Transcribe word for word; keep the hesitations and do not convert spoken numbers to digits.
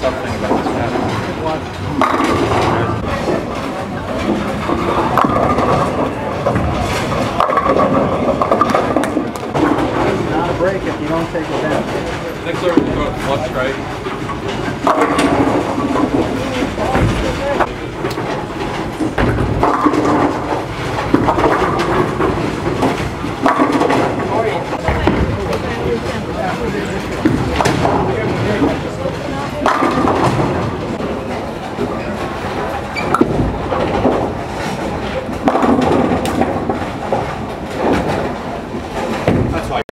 tough thing about this pattern. Not a break if you don't take it down. Next over we'll go flush strike.